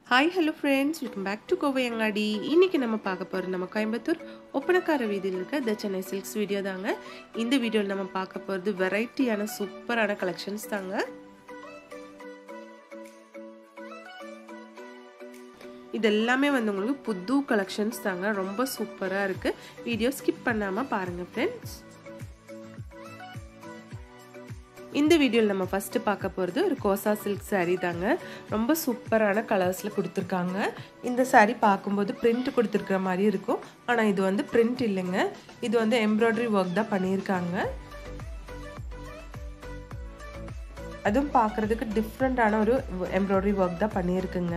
Hi, hello friends, welcome back to Kovayangadi. இன்னைக்கு நம்ம பார்க்க போறது நம்ம கோயம்புத்தூர் ஒப்பனக்கார வீதியில் இருக்க தி சென்னை சில்க்ஸ் வீடியோ தாங்க. இந்த வீடியோல நம்ம பார்க்க போறது வெரைட்டியான சூப்பரான கலெக்ஷன்ஸ் தாங்க. இது எல்லாமே வந்து உங்களுக்கு புது கலெக்ஷன்ஸ் தாங்க. ரொம்ப சூப்பரா இருக்கு. வீடியோ ஸ்கிப் பண்ணாம பாருங்க friends. இந்த வீடியோல நம்ம ஃபர்ஸ்ட் பார்க்க போறது ஒரு கோசா சில்க் saree தாங்க. ரொம்ப சூப்பரான கலர்ஸ்ல கொடுத்திருக்காங்க. இந்த saree பாக்கும்போது print கொடுத்திருக்கிற மாதிரி இருக்கும். ஆனா இது வந்து print இல்லங்க. இது வந்து embroidery work தான் பண்ணிருக்காங்க. அதுவும் பார்க்கிறதுக்கு டிஃபரண்டான ஒரு embroidery work தான் பண்ணிருக்குங்க.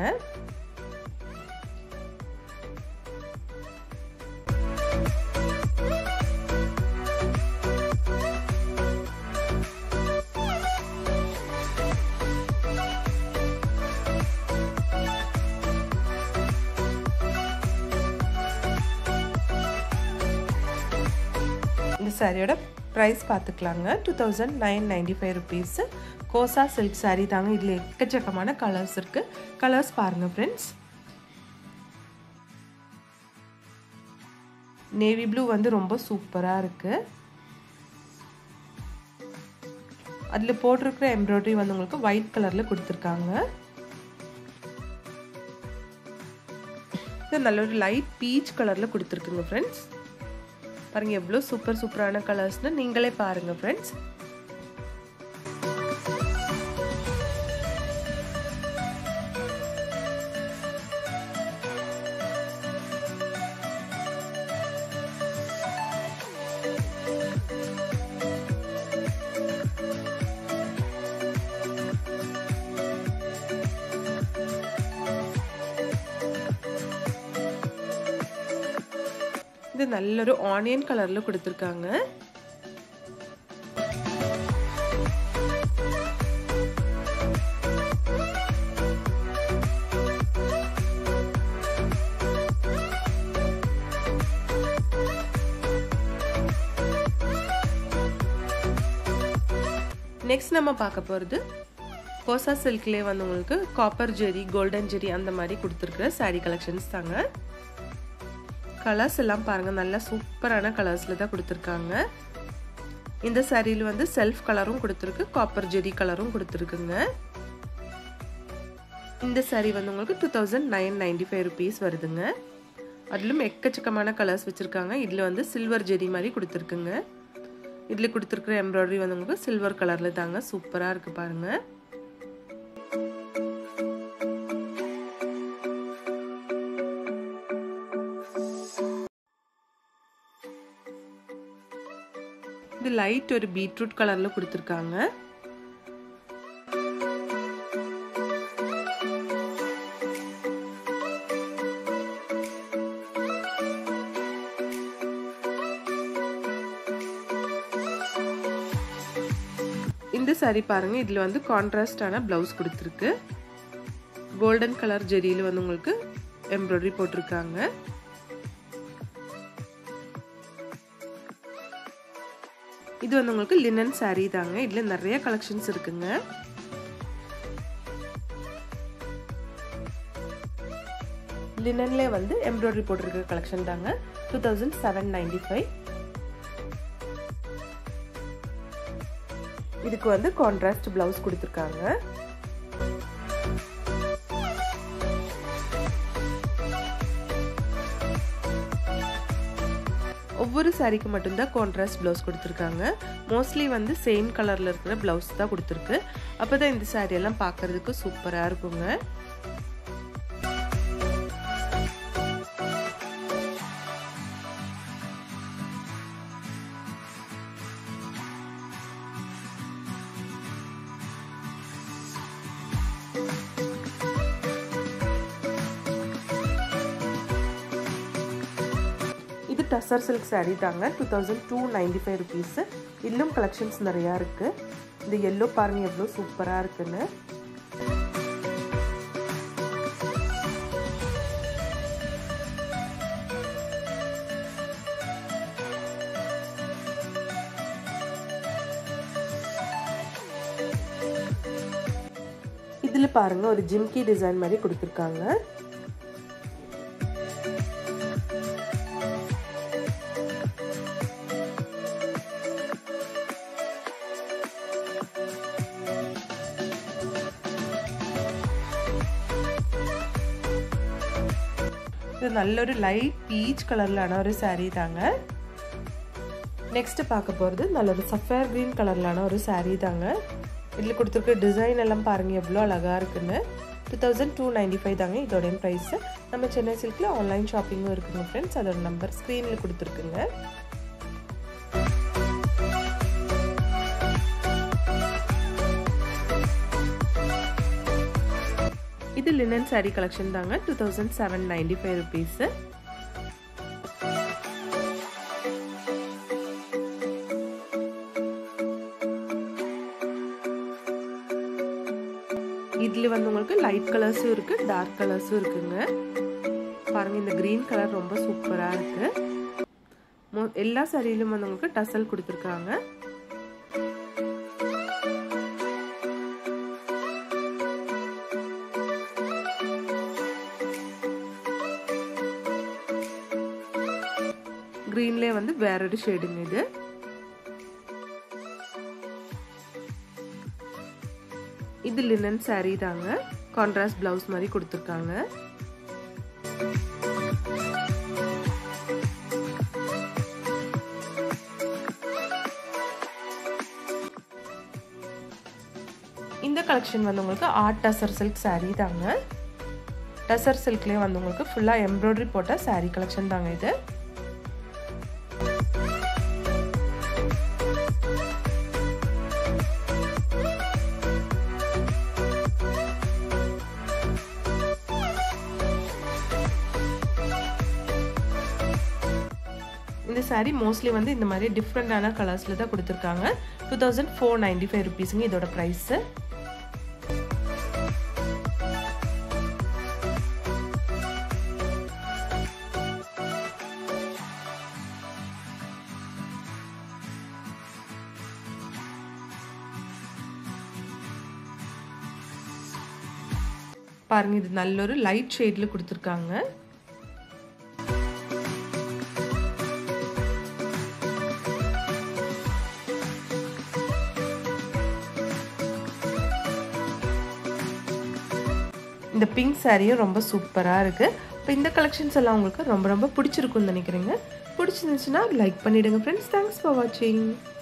சாரியோட பிரைஸ் பார்த்துக்கலாங்க. 2995 rupees. கோசா சில்க் saree தாங்க. இதுல எக்கச்சக்கமான கலர்ஸ் இருக்கு. கலர்ஸ் பாருங்க फ्रेंड्स. நேவி ப்ளூ வந்து ரொம்ப சூப்பரா இருக்கு. அதுல போட்டிருக்கிற எம்ப்ராய்டரி வந்து உங்களுக்கு ஒயிட் கலர்ல கொடுத்திருக்காங்க. இது நல்ல ஒரு லைட் பீச் கலர்ல கொடுத்திருக்குங்க फ्रेंड्स. பாருங்க எவ்வளவு சூப்பரான கலர்ஸ்னு நீங்களே பாருங்க फ्रेंड्स. இது நல்ல ஒரு ஆனியன் கலர்ல கொடுத்திருக்காங்க. நெக்ஸ்ட் நம்ம பார்க்க போறது கோசா சில்க்லயே வந்து உங்களுக்கு காப்பர் ஜெரி, கோல்டன் ஜெரி அந்த மாதிரி கொடுத்திருக்கிற saree கலெக்ஷன்ஸ் தாங்க. கலர்ஸ் எல்லாம் பாருங்க நல்ல சூப்பரான கலர்ஸ்ல தான் கொடுத்திருக்காங்க. இந்த சாரியில வந்து செல்ஃப் கலரும் கொடுத்திருக்கு, காப்பர் ஜெரி கலரும் கொடுத்திருக்குங்க. இந்த saree வந்து உங்களுக்கு 2995 rupees வருதுங்க. அதிலும் எக்கச்சக்கமான கலர்ஸ் வச்சிருக்காங்க. இதுல வந்து சில்வர் ஜெரி மாதிரி கொடுத்திருக்குங்க. இதுல கொடுத்திருக்கிற எம்ப்ராய்டரி வந்து உங்களுக்கு சில்வர் கலர்ல தாங்க. சூப்பரா இருக்கு பாருங்க. இது லைட் ஒரு பீட்ரூட் கலர்ல கொடுத்திருக்காங்க. இந்த saree பாருங்க இதுல வந்து கான்ட்ராஸ்டான பிளவுஸ் கொடுத்திருக்கு. கோல்டன் கலர் ஜெரியில வந்து உங்களுக்கு எம்ப்ராய்டரி போட்டிருக்காங்க. இது வந்து உங்களுக்கு லினன் saree தாங்க. இதுல நிறைய கலெக்ஷன்ஸ் இருக்குங்க. லினன்ல வந்து எம்ப்ராய்டரி போட்டிருக்கிற கலெக்ஷன் தாங்க. 2795. இதுக்கு வந்து கான்ட்ராஸ்ட் பிளவுஸ் கொடுத்திருக்காங்க. ஒவ்வொரு சாரிக்கு மட்டும்தான் கான்ட்ராஸ்ட் பிளவுஸ் கொடுத்திருக்காங்க. மோஸ்ட்லி வந்து சேம் கலர்ல இருக்கிற பிளவுஸ் தான் கொடுத்திருக்கு. அப்பதான் இந்த சாரி எல்லாம் பார்க்கிறதுக்கு சூப்பரா இருக்குங்க. இது Tussar silk saree தாங்க. 2295 rupees. இன்னும் கலெக்ஷன்ஸ் நிறைய இருக்கு. இந்த yellow பாருங்க எவ்வளவு சூப்பரா இருக்குன்னு. இதில் மிடில் பாருங்க ஒரு ஜிம்கி டிசைன் மாதிரி கொடுத்துருக்காங்க. இது நல்ல ஒரு லைட் பீச் கலர்லான ஒரு saree தாங்க. நெக்ஸ்ட் பார்க்க போகிறது நல்ல ஒரு சஃபேர் கிரீன் கலர்லான ஒரு saree தாங்க. இதில் கொடுத்துருக்க டிசைன் எல்லாம் பாருங்க எவ்வளோ அழகாக இருக்குன்னு. 2295 தாங்க இதோட ப்ரைஸ். நம்ம சென்னை சில்கில் ஆன்லைன் ஷாப்பிங்கும் இருக்குங்க ஃப்ரெண்ட்ஸ். அதோட நம்பர் ஸ்க்ரீனில் கொடுத்துருக்குங்க. இது லினன் saree கலெக்ஷன் தாங்க. 2795 rupees. இதுல வந்து உங்களுக்கு லைட் கலர்ஸும் இருக்கு, டார்க் கலர்ஸும் இருக்குங்க. பாருங்க இந்த கிரீன் கலர் ரொம்ப சூப்பரா இருக்கு. எல்லா சாரியிலும் வந்து உங்களுக்கு டசல் கொடுத்துருக்காங்க. கிரீன்லேயே வந்து வேற ஒரு ஷேடுங்க இது. இது லினன் saree தாங்க. கான்ட்ராஸ்ட் பிளவுஸ் மாதிரி கொடுத்துருக்காங்க. இந்த கலெக்ஷன் வந்து உங்களுக்கு ஆர்ட் டசர் சில்க் saree தாங்க. டசர் சில்க்லேயே வந்து உங்களுக்கு ஃபுல்லாக எம்ப்ராய்டரி போட்ட saree கலெக்ஷன் தாங்க இது. இந்த saree மோஸ்ட்லி வந்து இந்த மாதிரி டிஃப்ரெண்டான கலர்ஸ்ல தான் கொடுத்துருக்காங்க. 2495 rupeesங்க இதோட ப்ரைஸ். பாருங்க இது நல்ல ஒரு லைட் ஷேட்ல கொடுத்துருக்காங்க. இந்த பிங்க் சாரியும் ரொம்ப சூப்பராக இருக்குது. இப்போ இந்த கலெக்ஷன்ஸ் எல்லாம் உங்களுக்கு ரொம்ப ரொம்ப பிடிச்சிருக்குன்னு நினைக்கிறேங்க. பிடிச்சிருந்துச்சுன்னா லைக் பண்ணிவிடுங்க ஃப்ரெண்ட்ஸ். தேங்க்ஸ் ஃபார் வாட்சிங்.